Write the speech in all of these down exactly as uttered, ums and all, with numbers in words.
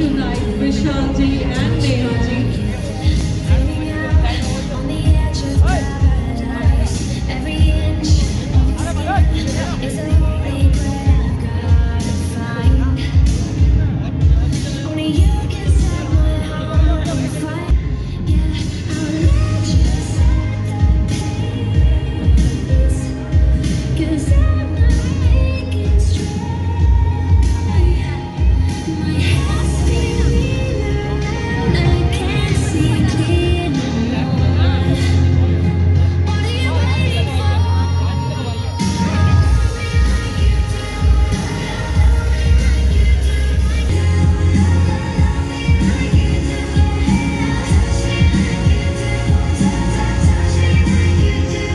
tonight, Vishal ji and Neha ji. On the edge of paradise, every inch is a lonely I've gotta find. Only you can set my heart on fire. Yeah, I'll let you set the pace, 'cause I'm not making straight. My head's spinning and I can't see clear no more. What are you waiting for? Love me like you do. Love me like you do. Love me like you do. Touch me like you do. Touch me like you do.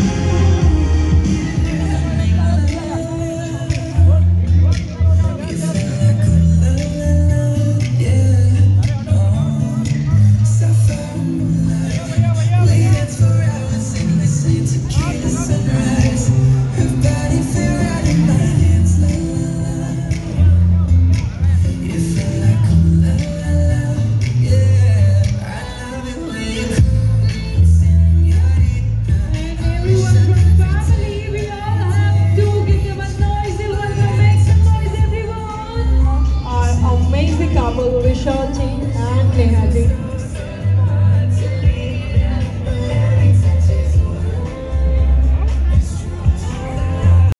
And everyone from family, we all have to give them a noisy welcome. Make some noise, everyone. Our amazing couple, Vishal